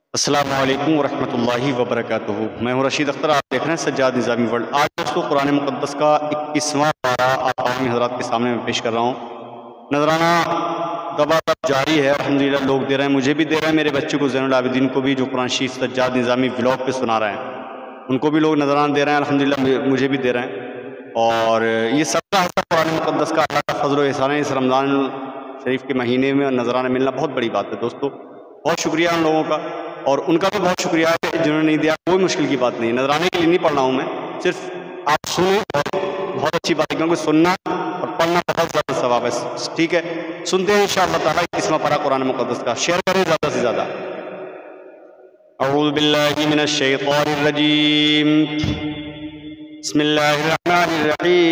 अस्सलामु अलैकुम वरहमतुल्लाहि वबरकातुहू। मैं हूँ रशीद अख्तर, आप देख रहे हैं सज्जाद निज़ामी वर्ल्ड। आज दोस्तों कुरान मुक़द्दस का 21वां पारा आप आवामी हज़रात के सामने मैं पेश कर रहा हूँ। नजराना दबादब जारी है, अल्हम्दुलिल्लाह लोग दे रहे हैं, मुझे भी दे रहे हैं, मेरे बच्चे को ज़ैनुल आबिदीन को भी, जो कुरान शरीफ सज्जाद निज़ामी व्लॉग पे सुना रहे हैं, उनको भी लोग नजराना दे रहे हैं, अल्हम्दुलिल्लाह मुझे भी दे रहे हैं। और ये सबका हिस्सा कुरान मुक़द्दस का अल्लाह का फज़ल व एहसान है। इस रमज़ान शरीफ के महीने में नजराना मिलना बहुत बड़ी बात है दोस्तों। बहुत शुक्रिया उन लोगों का, और उनका भी बहुत शुक्रिया है जिन्होंने नहीं दिया। कोई मुश्किल की बात नहीं है, नजराने के लिए नहीं पढ़ रहा हूँ मैं, सिर्फ आप सुने और बहुत अच्छी बात है, क्योंकि सुनना और पढ़ना बहुत ज़्यादा सवाब है। ठीक है, सुनते हैं इंशाअल्लाह ताला 21वां पारा कुरान मुक़द्दस का। शेयर करें ज़्यादा से ज़्यादा। अऊज़ु बिल्लाहि मिनश शैतानिर रजीम, बिस्मिल्लाहिर रहमानिर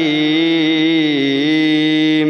रहीम।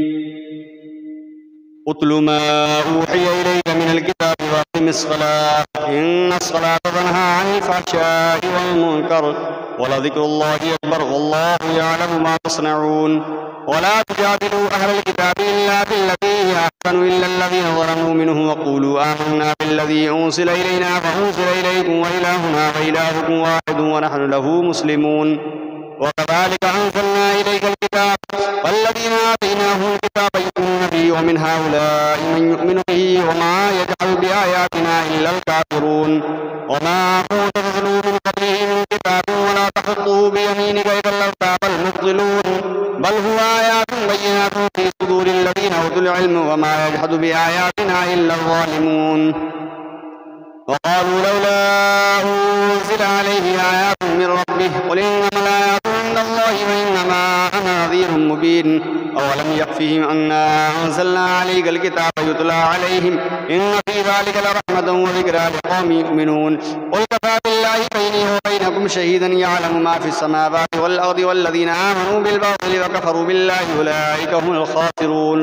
उतलु मा ऊहिया इलैका मिनल किताबि वअक़िमिस्सलाह इन्नस्सलाता तन्हा अनिल फ़हशाइ वल मुनकर वलज़िक्रुल्लाहि अकबर वल्लाहु यअलमु मा तस्नऊन। वला तुजादिलू अहलल किताबि इल्ला बिल्लती हिया अहसनु इल्लल्लज़ीना ज़लमू मिनहुम वक़ूलू आमन्ना बिल्लज़ी उन्ज़िला इलैना वउन्ज़िला इलैकुम व इलाहुना व इलाहुकुम वाहिदुन व नहनु लहू मुस्लिमून। वकज़ालिका अंज़लना इलैकल किताब वल्लज़ीना आतैनाहुमुल किताब युमिनूना बिही व मिन हाउलाइ मन युमिनु बिही व मा यजहदु बिआयातिना इल्लल काफ़िरून। वमा कुन्ता ततलू मिन क़ब्लिही मिन किताबिन वला तख़ुत्तुहु बियमीनिका इज़ा लर्ताबल मुब्तिलून। बल हुवा आयातुन बय्यिनातुन फ़ी सुदूरिल लज़ीना ऊतुल इल्म व मा यजहदु बिआयातिना इल्लल ज़ालिमून। वक़ालू लौला उन्ज़िला अलैहि आयातुन मिन रब्बिह क़ुल इन्नमल आयातु इंदल्लाहि व इन्नमा अना नज़ीरुम मुबीन। अवलम यक्फ़िहिम अन्ना अंज़लना अलैकल किताब युतला अलैहिम इन्न फ़ी ज़ालिका लरहमतन व ज़िक्रा लिक़ौमिन युमिनून। क़ुल कफ़ा बिल्लाहि बैनी व बैनकुम शहीदन यअलमु मा फ़िस समावाति वल अर्दि वल्लज़ीना आमनू बिल बातिलि व कफ़रू बिल्लाहि उलाइका हुमुल ख़ासिरून।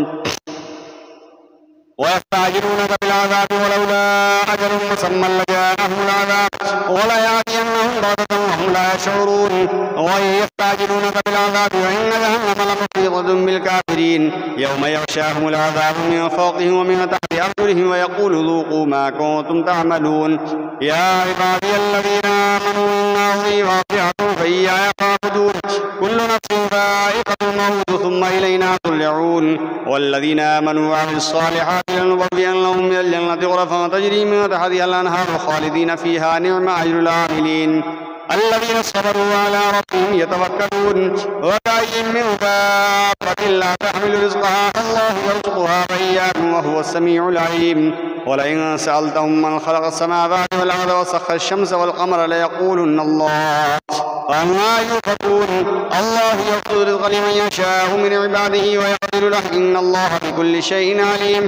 वयस्तअजिलूनक बिलअज़ाबि वलौला अजलुन मुसम्मन लजाअहुमुल अज़ाब वलयातियन्नहुम बग़ततन वहुम ला यशऊरून। वयस्तअजिलूनक बिलअज़ाबि वइन्न जहन्नम लमुहीततुम बिलकाफ़िरीन। यौम यग़शाहुमुल अज़ाबु मिन फ़ौक़िहिम व मिन तहति अर्जुलिहिम वयक़ूलु ज़ूक़ू मा कुन्तुम तअमलून। या इबादियल्लज़ीना आमनू इन्न अर्ज़ी वासिअतुन फ़इय्याय फ़ाअबुदून। कुल्लु नफ़्सिन ज़ाइक़तुल मौत सुम्मा इलैना तुरजऊन। वल्लज़ीना आमनू वअमिलुस्सालिहाति लनुबव्विअन्नहुम मिनल जन्नति ग़ुरफ़न तजरी मिन तहतिहा अल-अनहार ख़ालिदीन फ़ीहा नि'म अज्रुल आमिलीन। الذين صبروا وعلى ربهم يتوكلون وكأين من دابة لا تحمل رزقها الله يرزقها وإياكم وهو السميع العليم. ولئن سألتهم من خلق السماوات والأرض وسخر الشمس والقمر ليقولن الله وما يؤفكون. الله يبسط الرزق لمن يشاء من عباده ويقدر له إن الله بكل شيء عليم.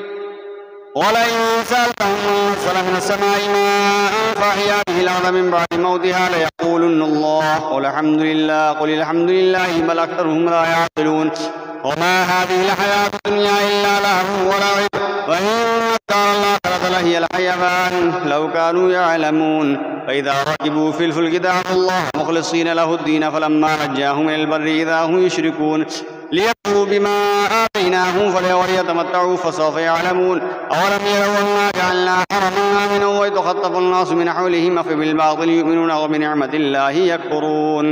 ولئن سألتهم من نزل من السماء ماء فأحيا به الأرض من بعد موتها ليقولن الله قل الحمد لله بل أكثرهم لا يعقلون. وما هذه الحياة الدنيا إلا لهو ولعب وإن الدار الآخرة لهي الحيوان لو كانوا يعلمون. فإذا ركبوا في الفلك دعوا الله مخلصين له الدين فلما نجاهم إلى البر إذا هم يشركون. ليكفروا بما آتيناهم وليتمتعوا فسوف يعلمون. أولم يروا أنا جعلنا حرما آمنا ويتخطف الناس من حولهم أفبالباطل يؤمنون وبنعمة الله يكفرون.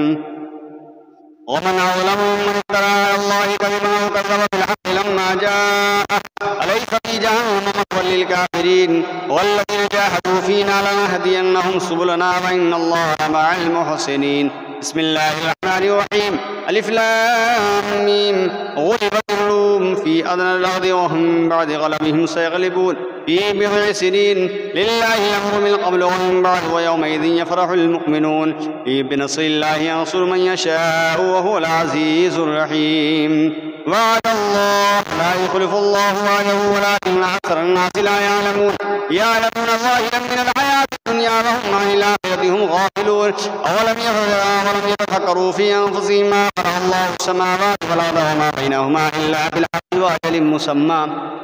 ومن أظلم ممن افترى على الله كذبا أو كذب بالحق لما جاءه أليس في جهنم مثوى للكافرين. والذين جاهدوا فينا لنهدينهم سبلنا وإن الله مع المحسنين. بسم الله الرحمن الرحيم. ألف لام ميم. غلبت الروم في أدنى الأرض وهم بعد غلبهم سيغلبون في بضع سنين. لله الأمر من قبل ومن بعد ويومئذ يفرح المؤمنون. بنصر الله ينصر من يشاء وهو العزيز الرحيم. وعد الله لا يخلف الله وعده ولكن أكثر الناس لا يعلمون. يعلمون ظاهرا من الحياة الدنيا وهم عن الآخرة هم غافلون. أولم يتفكروا في أنفسهم ما خلق الله السماوات والأرض وما بينهما إلا بالحق وأجل مسمى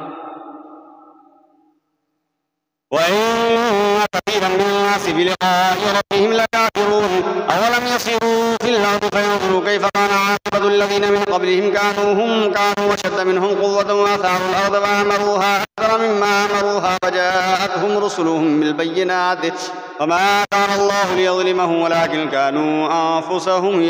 وإن كثيرا من الناس بلقاء ربهم لكافرون. أولم يسيروا في الأرض فينظروا كيف كان عاقبة الذين من قبلهم كانوا أشد منهم قوة وأثاروا الأرض وعمروها أكثر مما عمروها وجاءتهم رسلهم بالبينات وما كان الله ليظلمهم ولكن كانوا أنفسهم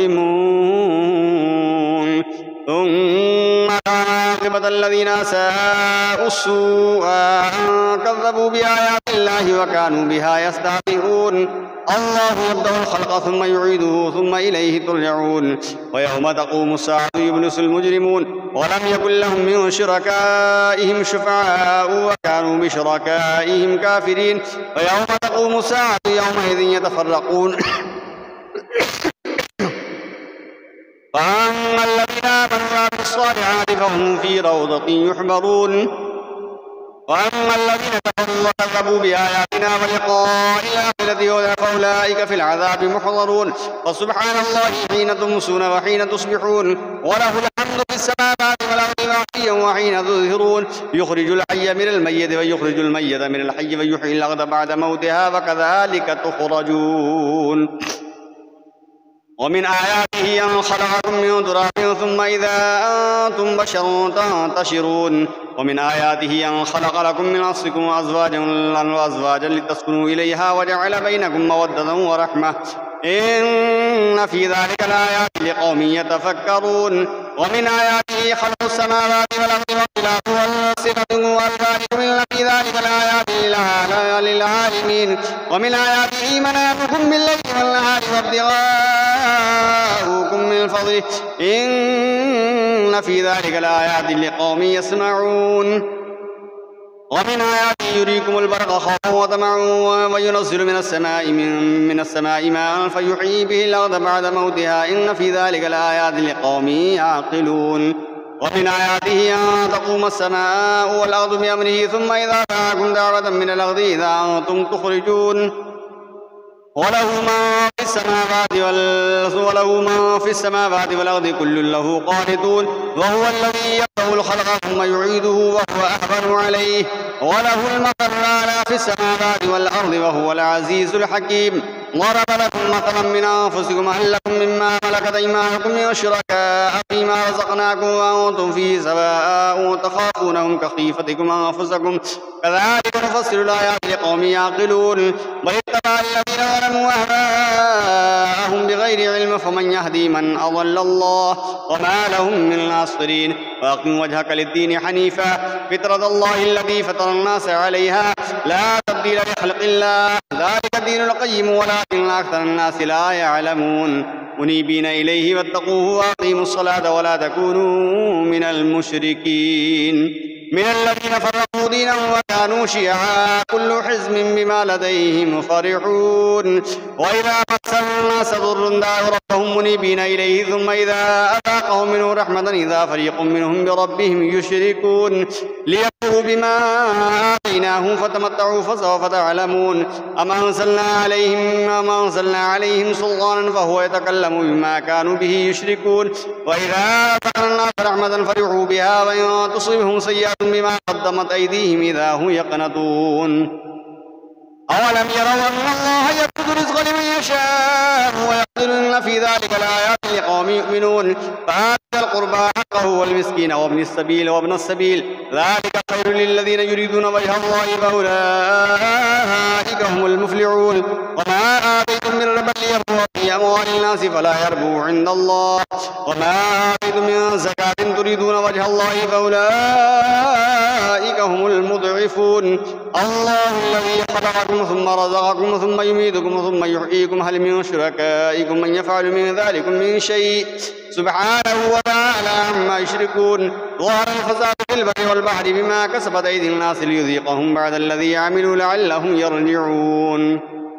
يظلمون ثم كان عاقبة الذين أساءوا السوء أن كذبوا بآيات الله وكانوا بها يستهزئون الله يبدأ الخلق ثم يعيده ثم إليه ترجعون ويوم تقوم الساعة يبلس المجرمون ولم يكن لهم من شركائهم شفعاء وكانوا بشركائهم كافرين ويوم تقوم الساعة يومئذ يتفرقون فأما الذين آمنوا وعملوا الصالحات فهم في روضة يحبرون وأما الذين كفروا وكذبوا بآياتنا ولقاء الآخرة فأولئك في العذاب محضرون فسبحان الله حين تمسون وحين تصبحون وله الحمد في السماوات والأرض وعشيا وحين تظهرون يخرج الحي من الميت ويخرج الميت من الحي ويحيي الأرض بعد موتها وكذلك تخرجون ومن آياته أن خلقكم من تراب ثم إذا أنتم بشر تنتشرون ومن آياته أن خلق لكم من أنفسكم أزواجا لتسكنوا إليها وجعل بينكم مودة ورحمة إن في ذلك لآيات لقوم يتفكرون ومن آياته خلق السماوات والأرض واختلاف ألسنتكم وألوانكم إن في ذلك لآيات للعالمين ومن آياته منامكم بالليل والنهار وابتغاؤكم من فضله إن في ذلك لآيات لقوم يسمعون ومن آياته يريكم البرق خوفا وطمعا وينزل من السماء ماء فيحيي به الأرض بعد موتها إن في ذلك لآيات لقوم يعقلون ومن آياته أن تقوم السماء والأرض بأمره ثم إذا دعاكم دعوة من الأرض إذا أنتم تخرجون وله ما في السماوات والأرض كل له قانتون وهو الذي يبدأ الخلق ثم يعيده وهو أهون عليه وله المثل الأعلى في السماوات والأرض وهو العزيز الحكيم ضرب لكم مثلا من أنفسكم هل لكم مما ملكت أيمانكم من شركاء فيما رزقناكم وأنتم فيه سواء تخافونهم كخيفتكم أنفسكم كذلك نفصل الآيات لقوم يعقلون واتبع الذين ظلموا أهواءهم بغير علم فمن يهدي من أضل الله وما لهم من ناصرين وأقم وجهك للدين حنيفا فطرة الله التي فطر الناس عليها لا تبديل لخلق الله ذلك الدين القيم ولكن أكثر الناس لا يعلمون منيبين إليه واتقوه وأقيموا الصلاة ولا تكونوا من المشركين من الذين فرقوا دينهم وكانوا شيعا كل حزب بما لديهم فرحون وإذا مس الناس ضر دعوا ربهم منيبين إليه ثم إذا أذاقهم منه رحمة إذا فريق منهم بربهم يشركون ليكفروا بما آتيناهم فتمتعوا فسوف تعلمون أما أنزلنا عليهم سلطانا فهو يتكلم بما كانوا به يشركون وإذا أذقنا الناس رحمة فرحوا بها وإن تصيبهم سيئة بما قدمت أيديهم إذا هم يقنطون أولم يروا أن الله يبسط الرزق لمن يشاء ويقدر إن في ذلك لآيات لقوم يؤمنون فآت القربى حقه والمسكين وابن السبيل ذلك خير للذين يريدون وجه الله فأولئك هم المفلحون وما آتيتم من ربا ليربو في أموال الناس فلا يربو عند الله وما آتيتم من زكاة تريدون وجه الله فأولئك هم المضعفون الله الذي خلقكم ثم رزقكم ثم يميتكم ثم يحييكم هل من شركائكم من يفعل من ذلك من شيء سبحانه وتعالى عما يشركون ظهر الفساد في البر والبحر بما كسبت أيدي الناس ليذيقهم بعد الذي عملوا لعلهم يرجعون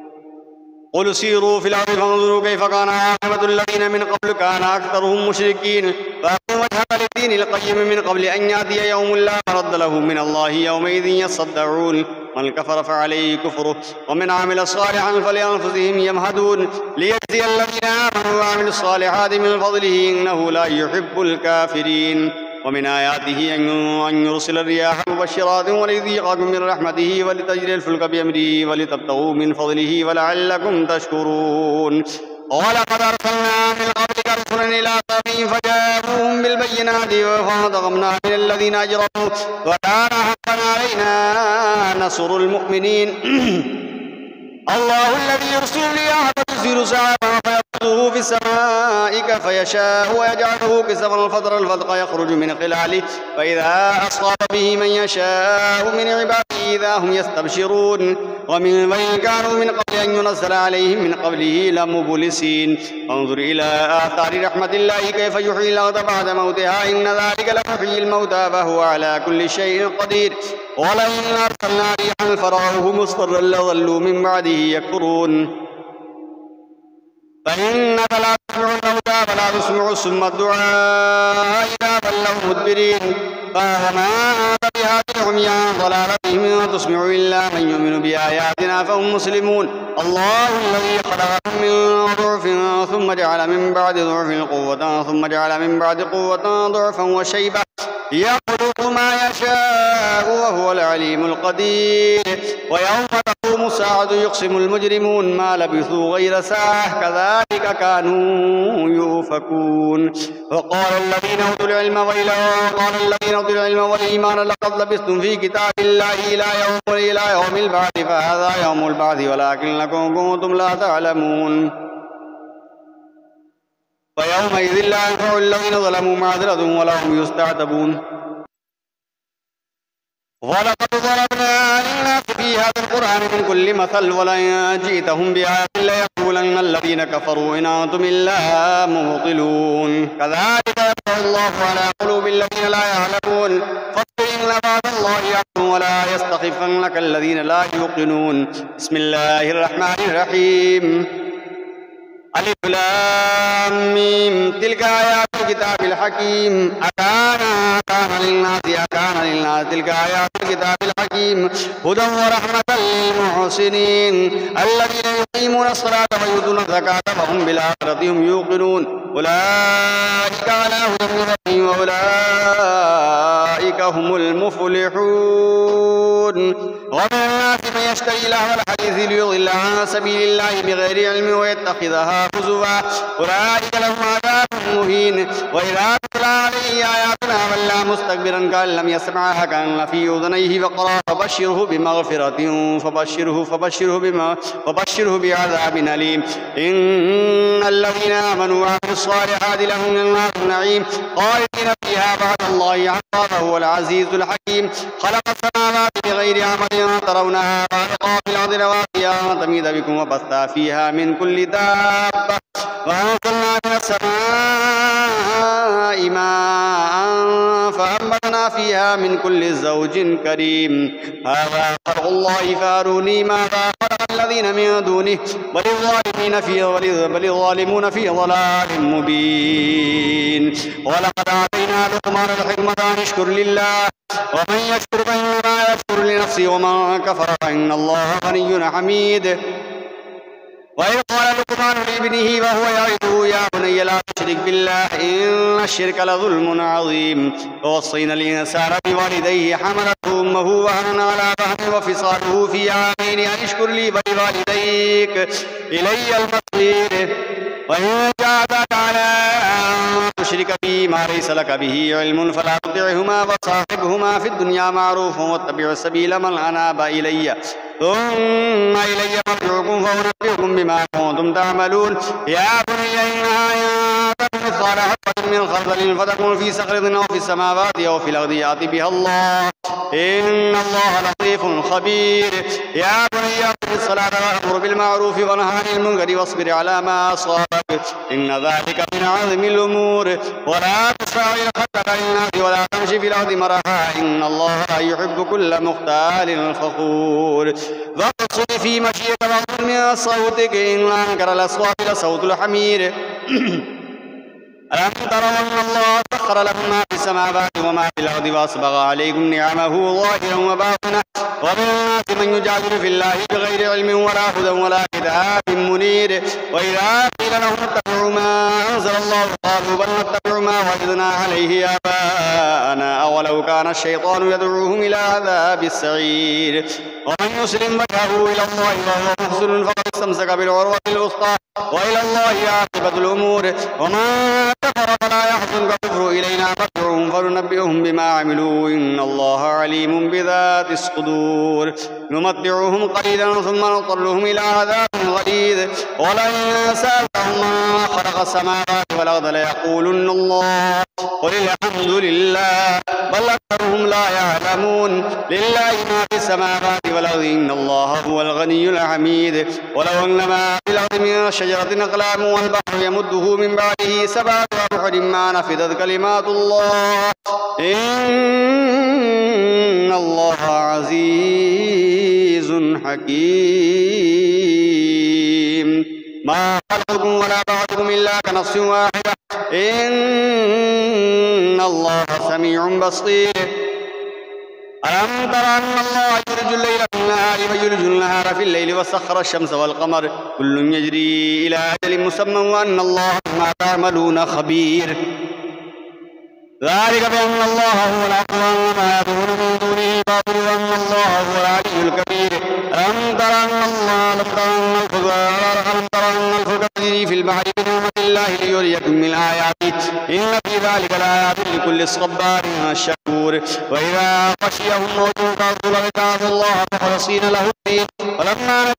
قل سيروا في الأرض فانظروا كيف كان عاقبة الذين من قبل كان أكثرهم مشركين فأقم وجهك للدين القيم من قبل أن يأتي يوم لا مرد له من الله يومئذ يصدعون من كفر فعليه كفره ومن عمل صالحا فلأنفسهم يمهدون ليجزي الذين آمنوا وعملوا الصالحات من فضله إنه لا يحب الكافرين ومن آياته أن يرسل الرياح مبشرات وليذيقكم من رحمته ولتجري الفلك بأمره ولتبتغوا من فضله ولعلكم تشكرون ولقد أرسلنا من قبلك رسلا إلى قومهم فجاءوهم بالبينات فانتقمنا من الذين أجرموا وكان حقا علينا نصر المؤمنين. الله الذي يرسل الرياح فتثير سحابا فيبسطه في السماء كيف يشاء ويجعله كسفا فترى الفلق يخرج من خلاله فإذا أصاب به من يشاء من عباده إذا هم يستبشرون. ومن كانوا من قبل أن ينزل عليهم من قبله لمبلسين. انظر إلى آثار رحمة الله كيف يحيي الأرض بعد موتها إن ذلك لمحيي الموتى فهو على كل شيء قدير. ولئن أرسلنا ريحا فرأوه مصفرا لظلوا من بعده يكفرون. فإنك لا تسمع الموتى ولا تسمع الصم الدعاء إذا ولوا مدبرين. فما أنت بهاد العمي عن ضلالتهم تسمع إلا من يؤمن بآياتنا فهم مسلمون. الله الذي خلقكم من ضعف ثم جعل من بعد ضعف قوة ثم جعل من بعد قوة ضعفا وشيبة يخلق ما يشاء وهو العليم القدير. ويوم تقوم الساعة يقسم المجرمون ما لبثوا غير ساعة كذلك كانوا يؤفكون. وقال الذين أوتوا العلم والإيمان لقد لبثتم في كتاب الله إلى يوم البعث فهذا يوم البعث ولكنكم كنتم لا تعلمون. فيومئذ لا ينفع الذين ظلموا معذرتهم ولا هم يستعتبون. ولقد ضربنا للناس في هذا القرآن من كل مثل ولئن جئتهم بآية ليقولن الذين كفروا إن أنتم إلا مبطلون. كذلك يطبع الله على قلوب الذين لا يعلمون. فاصبر إن وعد الله حق ولا يستخفنك الذين لا يوقنون. بسم الله الرحمن الرحيم. ألف لام ميم تلك آيات الكتاب الحكيم. أكان للناس تلك آيات الكتاب الحكيم هدى ورحمة للمحسنين الذين يقيمون الصلاة ويؤتون الزكاة وهم بالآخرة هم يوقنون. أولئك على هدى من ربهم وأولئك هم المفلحون. ومن الناس من يشتري لهو الحديث ليضل عن سبيل الله بغير علم ويتخذها هزوا أولئك لهم عذاب مهين. وإذا تتلى عليه آياتنا ولى مستكبرا كأن لم يسمعها كأن في أذنيه وقرا فبشره بمغفرة فبشره بعذاب أليم. إن الذين آمنوا وعملوا الصالحات لهم جنات النعيم خالدين فيها بعد الله حقا وهو العزيز الحكيم. خلق السماوات بغير عمد ترونها خالقا في الأرض رواسي أن تميد بكم وبث فيها من كل دابة وأنزلنا من السماء ماء فأنبتنا فيها من كل زوج كريم. هذا خلق الله فأروني ماذا خلق الذين من دونه بل الظالمون في ضلال مبين. ولقد آتينا لقمان الحكمة أن اشكر لله ومن يشكر فإنما يشكر لنفسه ومن كفر فإن الله غني حميد. وإذ قال لقمان لابنه وهو يعظه يا بني لا تشرك بالله إن الشرك لظلم عظيم. ووصينا الإنسان بوالديه حملته أمه وهنا على وهن وفصاله في عامين أن اشكر لي ولوالديك إلي المصير. وإن جاهداك على أن تشرك بي ما ليس لك به علم فلا تطعهما وصاحبهما في الدنيا معروفا واتبع سبيل من أناب إلي ثم إلي مرجعكم فأنبئكم بما كنتم تعملون. يا بني إنها إن تكن مثقال حبة من خردل فتكون في صخرة أو في السماوات أو في الأرض يأتي بها الله إن الله لطيف خبير. يا بني أقم الصلاة وأمر بالمعروف ونهى عن المنكر واصبر على ما أصابك إن ذلك من عزم الأمور. ولا تسعى خدك للناس ولا تمشي في الأرض مرحا إن الله لا يحب كل مختال فخور. واقصد في مشيك واغضض من صوتك إن أنكر الأصوات لصوت الحمير. ألم تروا أن الله سخر لكم ما في السماوات وما في الأرض وأسبغ عليكم نعمه ظاهرا وباطنا ومن الناس من يجادل في الله بغير علم ولا هدى ولا كتاب منير. وإذا قيل لهم اتبعوا ما أنزل الله قالوا بل نتبع ما وجدنا عليه آباءنا أولو كان الشيطان يدعوهم إلى عذاب السعير. ومن يسلم وجهه إلى الله وهو محسن فقد استمسك بالعروة الوثقى وإلى الله عاقبة الأمور ومن كفر فلا يحزنك كفره إلينا مرجعهم فننبئهم بما عملوا إن الله عليم بذات الصدور نمتعهم قليلا ثم نضطرهم إلى عذاب غليظ ولئن سألتهم من خلق السماوات والأرض ليقولن الله قل الحمد لله بل أكثرهم لا يعلمون لله ما في السماوات والأرض إن الله هو الغني الحميد ولو أن ما في الأرض من شجرة أقلام والبحر يمده من بعده سبعة أبحر ما نفدت كلمات الله إن الله عزيز حكيم ما خلقكم ولا بعثكم إلا كنفس واحدة إن الله سميع بصير ألم تر أن الله يولج الليل في النهار ويولج النهار في الليل وسخر الشمس والقمر كل يجري إلى أجل مسمى وأن الله بما تعملون خبير ذلك بأن الله هو الحق وأن ما يدعون من دونه الباطل وأن الله هو العلي الكبير ألم تر أن الفلك تجري في البحر بنعمة الله ليريكم من آياته إن في ذلك لآيات لكل صبار شكور وإذا غشيهم موج كالظلل دعوا الله مخلصين له الدين فلما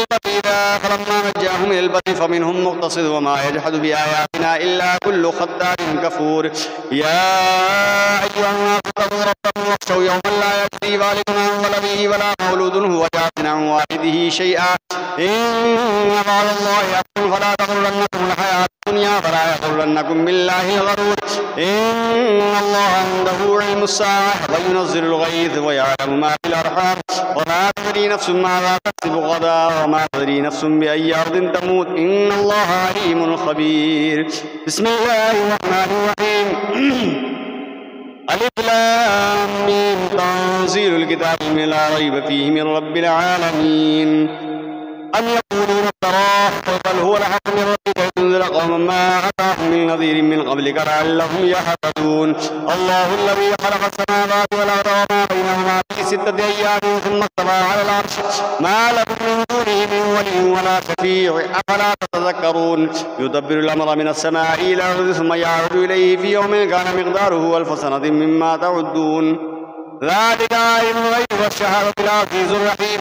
نجاهم إلى البر فمنهم مقتصد وما يجحد بآياتنا إلا كل ختار كفور يا أيها الناس اتقوا ربكم واخشوا يوما لا يجزي والد عن ولده ولا مولود هو جاز عن والده شيئا إن وعد الله حق فلا تغرنكم الحياة الدنيا فلا يغرنكم بالله الغرور إن الله عنده علم الساعة وينزل الغيث ويعلم ما في الأرحام وما تدري نفس ماذا تكسب غدا وما تدري نفس بأي أرض تموت إن الله عليم خبير بسم الله الرحمن الرحيم ألف لام ميم تنزيل الكتاب لا ريب فيه من رب العالمين أم يقولون افتراه بل هو الحق من ربك لتنذر قوما ما أتاهم من نذير من قبلك لعلهم يهتدون الله الذي خلق السماوات والأرض وما بينهما في 6 أيام ثم استوى على العرش ما لكم من دونه من ولي ولا شفيع أفلا تتذكرون يدبر الأمر من السماء إلى الأرض ثم يعرج إليه في يوم كان مقداره 1000 سنة مما تعدون ذلك عالم الغيب والشهادة العزيز الرحيم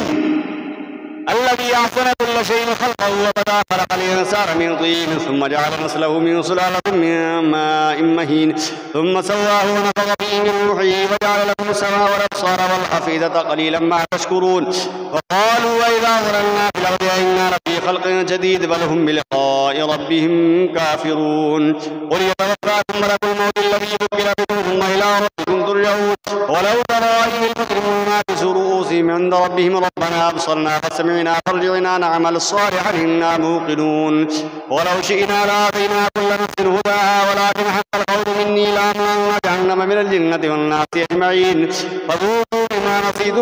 الذي أحسن كل شيء خلقه وبدأ خلق الإنسان من طين ثم جعل نسله من سلالة من ماء مهين ثم سواه ونفخ فيه من روحه وجعل لكم السمع والأبصار والأفئدة قليلا ما تشكرون وقالوا وإذا ضللنا في الأرض أئنا لفي خلق جديد بل هم بلقاء ربهم كافرون قل يتوفاكم ملك الموت الذي وكل بكم ثم إلى ربكم ترجعون ولو ترى إذ المجرمون ناكسوا رؤوسهم عند ربهم ربنا أبصرنا فسمعنا فارجعنا نعمل صالحا إنا موقنون ولو شئنا لآتينا كل نفس هداها ولكن حق القول مني لأملأن جهنم من الجنة والناس أجمعين فذوقوا بما نسيتم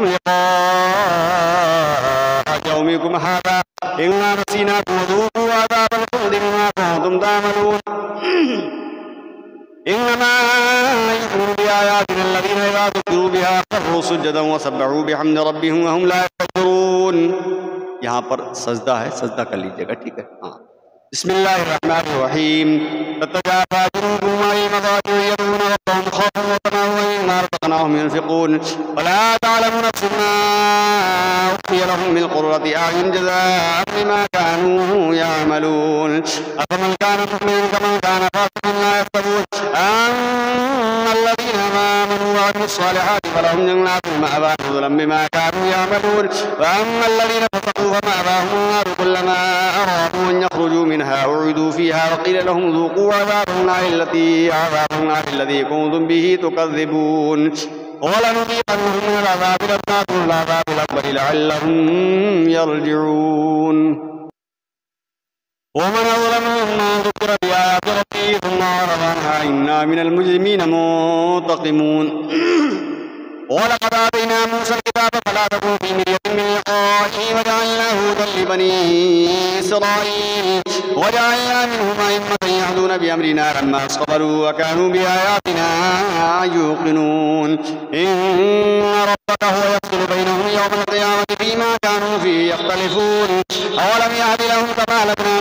لقاء يومكم هذا إنا نسيناكم وذوقوا عذاب الخلد بما كنتم تعملون إنما يؤمن بآياتنا الذين إذا ذكروا بها خروا سجدا وسبحوا بحمد ربهم وهم لا يستكبرون. यहाँ पर सजदा है, सजदा कर लीजिएगा, ठीक है. हाँ. बिस्मिल्लाहिर्रहमानिर्रहीम. ततजाफा जुनूबुहुम अनिल मदाजि'i यद'ून रब्बahum खौफan व तमअन व मिम्मा रज़क़नाहुम यunfiqून. वला ta'लमु नफ्सुन मा उख्फिय लहुम मिन क़ुर्रति अ'युन जज़ाअन बिमा कानू यअमलून. अफमन कान मु'मिनन कमन कान फासिक़न ला यस्तवून. أما الذين آمنوا وعملوا الصالحات فلهم جنات المأوى نزلا بما كانوا يعملون وأما الذين فسقوا فمأواهم النار كلما أرادوا أن يخرجوا منها أعيدوا فيها وقيل لهم ذوقوا عذاب النار الذي كنتم به تكذبون ولنذيقنهم من العذاب الأدنى دون العذاب الأكبر لعلهم يرجعون. ومن أظلم ممن ذكر بآيات ربه ثم أعرض عنها إنا من المجرمين منتقمون. ولقد آتينا موسى الكتاب فلا تكن في مرية من لقائه وجعلناه هدى لبني إسرائيل وجعلنا منهم أئمة يهدون بأمرنا لما صبروا وكانوا بآياتنا يوقنون. إن ربك هو يفصل بينهم يوم القيامة فيما كانوا فيه يختلفون. أولم يهد لهم كما أهلكنا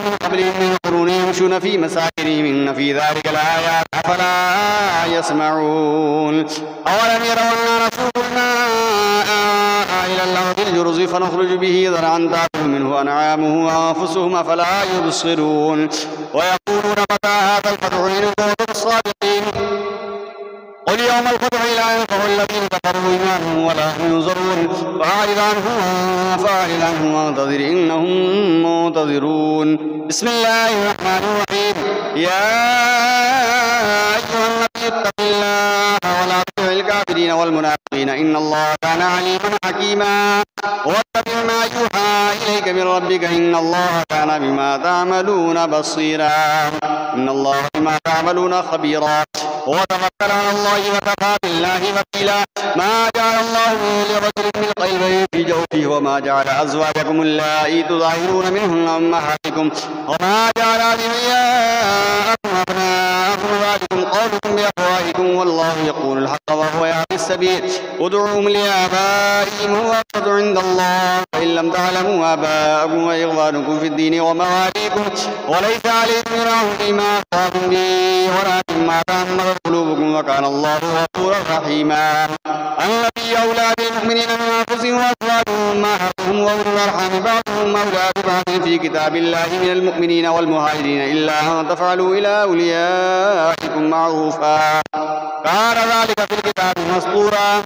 في ذلك لآيات أفلا يسمعون أولم يروا أنا نسوق الماء إلى الأرض الجرز فنخرج به زرعا تأكل منه أنعامهم وأنفسهم أفلا يبصرون ويقولون متى هذا الفتح إن كنتم صادقين قل يوم الفتح لا ينفع الذين كفروا إيمانهم ولا هم ينظرون فأعرض عنهم وانتظر إنهم منتظرون بسم الله الرحمن الرحيم يا أيها النبي اتق الله ولا تطع الكافرين والمنافقين إن الله كان عليما حكيما واتبع ما يوحى إليك من ربك إن الله كان بما تعملون بصيرا إن الله بما تعملون خبيرا وتوكل على الله وكفى بالله وكيلا ما جعل الله لرجل من قلبين في جوفه وما جعل أزواجكم اللائي تظاهرون منهن أمهاتكم وما جعل أدعياءكم أبناءكم ذلكم قولكم بأفواهكم والله يقول الحق وهو يهدي السبيل ادعوهم لآبائهم هو أقسط عند الله فإن لم تعلموا آباءكم وإخوانكم في الدين ومواليكم وليس عليكم جناح فيما أخطأتم به ولكن ما تعمدت قلوبكم وكان الله غفورا رحيما النبي أولى بالمؤمنين من أنفسهم وأزواجهم أمهاتهم وأولو الأرحام بعضهم أولى ببعض في كتاب الله من المؤمنين والمهاجرين إلا أن تفعلوا إلى أوليائكم معروفا كان ذلك في الكتاب مسطورا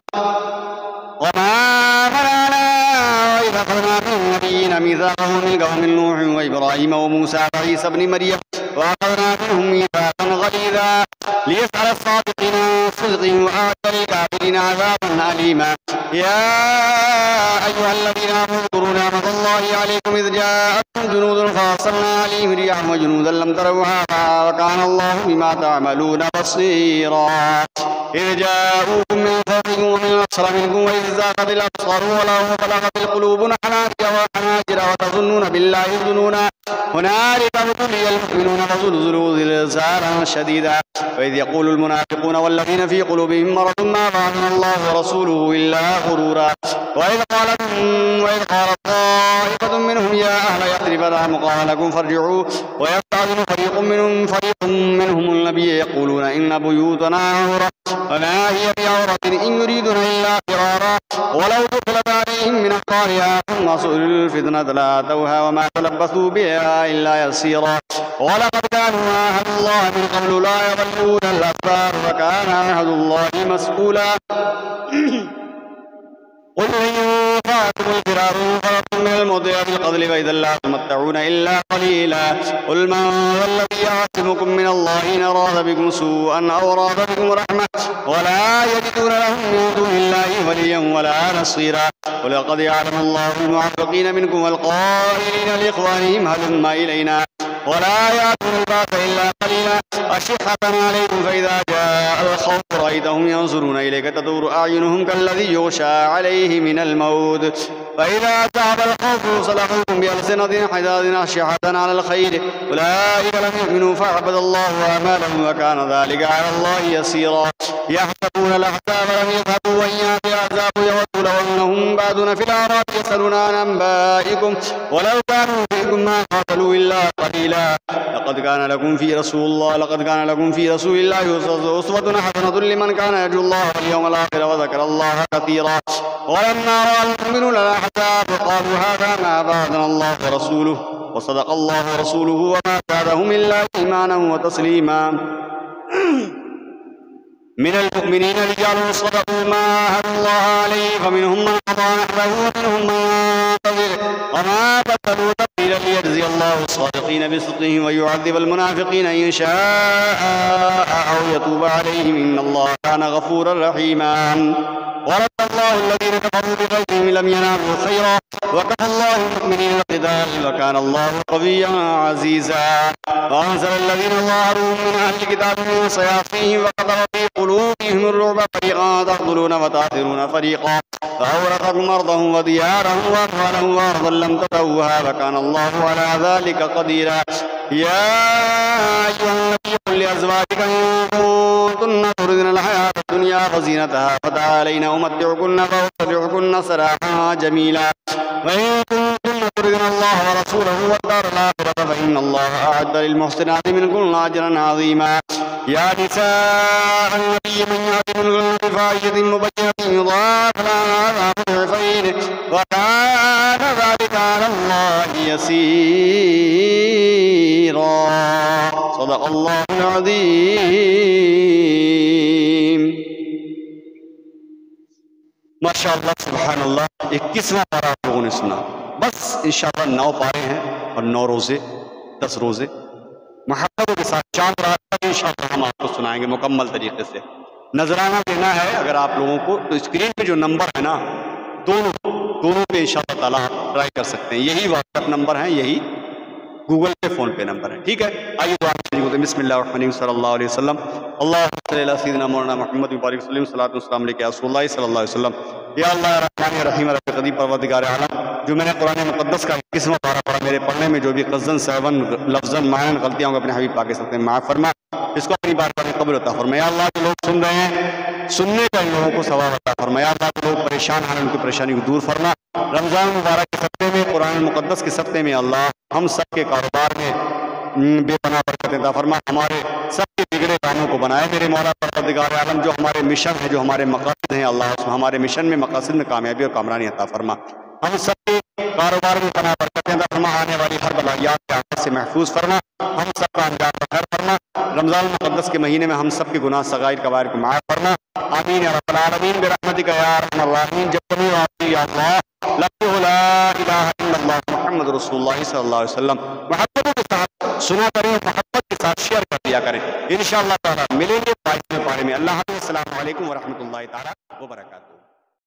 وما منعنا وإذا أخذنا من النبيين ميثاقهم من قوم نوح وإبراهيم وموسى وعيسى ابن مريم وأخذنا منهم ميثاقا غليظا ليسأل الصادقين عن صدقهم وأعد للكافرين عذابا أليما يا أيها الذين آمنوا اذكروا نعمة الله عليكم إذ جاءتكم جنود فأرسلنا عليهم رياحا وجنودا لم تروها وكان الله بما تعملون بصيرا إذ جاءوكم من فوقكم ومن أقصر منكم وإذ زاغت الأبصار وبلغت القلوب حناجر وتظنون بالله الظنونا هنالك ابتلي المؤمنون فزلزلوا زلزالا شديدا وإذ يقول المنافقون والذين في قلوبهم مرض ما وعدنا الله ورسوله إلا غرورا وإذ قالت طائفة منهم يا أهل يثرب لا مقام لكم فارجعوا ويستأذن فريق منهم النبي يقولون إن بيوتنا عورة وما هي بعورة إن يريدون إلا فرارا ولو دخلت عليهم من أقطارها ثم سئلوا الفتنة لآتوها وما تلبثوا بها إلا يسيرا ولقد كانوا عاهدوا الله من قبل لا يضلون الأدبار وكان عهد الله مسؤولا قل إن ينفعكم الفرار فررتم من الموت بالقتل فإذا لا تمتعون إلا قليلا قل من ذا الذي يعصمكم من الله إن أراد بكم سوءا أو أراد بكم رحمة ولا يجدون لهم من دون الله وليا ولا نصيرا ولقد يعلم الله المعوقين منكم والقائلين لإخوانهم هلم إلينا ولا يأتون الباس إلا قليلا أشحة عليكم فإذا جاء الخوف رأيتهم ينظرون إليك تدور أعينهم كالذي يغشى عليه من الموت فإذا ذهب الخوف صلحوكم بألسنة حداد أشحة على الخير أولئك لم يؤمنوا فعبد الله أعمالهم وكان ذلك على الله يسيرا يحسبون الأحزاب لم يذهبوا وإن يأتي الأحزاب يودوا لو أنهم بادون في الأعراب يسألون عن أنبائكم ولو كانوا فيكم ما قاتلوا إلا قليلا لقد كان لكم في رسول الله أسوة حسنة لمن كان يرجو الله واليوم الآخر وذكر الله كثيرا ولما رأى المؤمنون الأحزاب قالوا هذا ما بعثنا الله ورسوله وصدق الله ورسوله وما زادهم إلا إيمانا وتسليما من المؤمنين رجال صدقوا ما عاهدوا الله عليه فمنهم من قضى نحبه ومنهم من ينتظر وما بدلوا تبديلا ليجزي الله الصادقين بصدقهم ويعذب المنافقين إن شاء أو يتوب عليهم إن الله كان غفورا رحيما ورد الله الذين كفروا بغيظهم لم ينالوا خيرا وكفى الله المؤمنين القتال وكان الله قويا عزيزا وأنزل الذين ظاهروهم من أهل الكتاب من صياصيهم وقذف في قلوبهم الرعب فريقا تقتلون وتأثرون فريقا فأورثكم أرضهم وديارهم وأموالهم وأرضا لم تطئوها وكان الله على ذلك قديرا يا أيها النبي قل لأزواجك إن كنتن تردن الحياة الدنيا وزينتها فتعالين أمتعكن وأسرحكن سراحا جميلا وإن كنتن تردن الله ورسوله والدار الآخرة فإن إن الله أعد للمحسنات منكن أجرا عظيما يا نساء النبي من يأت منكن بفاحشة مبينة يضاعف لها العذاب ضعفين وكان ذلك على الله يسيرا صدق الله العظيم. ماشاء اللہ سبحان اللہ. 21واں پارہ آپ لوگوں نے سنا. بس انشاءاللہ 9 پارے ہیں اور 9 روزے 10 روزے محبتوں کے ساتھ چاند رات تک انشاءاللہ ہم آپ کو سنائیں گے مکمل طریقے سے. نذرانہ دینا ہے اگر آپ لوگوں کو تو اسکرین پہ جو نمبر ہے نا دونوں پہ انشاءاللہ تعالیٰ آپ ٹرائی کر سکتے ہیں. یہی واٹس ایپ نمبر ہے, یہی گوگل پہ فون پے نمبر ہے. ٹھیک ہے, آئیے دعا شریف ہوتے ہیں. بسم اللہ الرحمن الرحیم صلی اللہ علیہ وسلم اللہم صلی علی سیدنا مولانا محمد وبارک وسلم صلاۃ والسلام علیک یا رسول اللہ صلی اللہ علیہ وسلم. یا اللہ رحمان رحیم رب قدیم پروردگار عالم, جو میں نے قرآن مقدس کا 21واں پارہ پڑھا, میرے پڑھنے میں جو بھی قصداً سہواً لفظاً معنی غلطیاں ہوں گے اپنے حبیب پاک کے ساتھ معاف فرما, اس کو اپنی بار میں قبول عطا فرما. یا اللہ جو لوگ سن رہے ہیں سننے کا ان لوگوں کو ثواب عطا فرما. یا اللہ جو لوگ پریشان ہیں ان کی پریشانی کو دور فرما. رمضان مبارک کے ہفتے میں قرآن مقدس کے ہفتے میں اللہ ہم سب کے کاروبار میں بے پناہ برکت عطا فرما. ہمارے سب کے بگڑے کاموں کو بنائے میرے مولا پروردگار عالم. جو ہمارے مشن ہے, جو ہمارے مقاصد ہیں اللہ ہمارے مشن میں مقاصد میں کامیابی اور کامرانی عطا فرما. ہم سب کے کاروبار میں پناہ برکت عطا فرما. آنے والی ہر بلایات کے آفات سے محفوظ فرما. ہم سب کا انجام خیر فرما. رمضان المقدس کے مہینے میں ہم سب کے گناہ صغائر کبائر کو معاف فرما. آمین یا رب العالمین برحمتک یا ارحم الراحمین. جب تمہیں آتی یا اللہ لا الہ الا اللہ محمد رسول اللہ صلی اللہ علیہ وسلم. محبتوں کے ساتھ سنا کریں, محبت کے ساتھ شیئر کر دیا کریں. انشاءاللہ تعالیٰ ملیں گے 22ویں پارے میں. اللہ حافظ. السلام علیکم ورحمۃ اللہ تعالیٰ وبرکاتہ.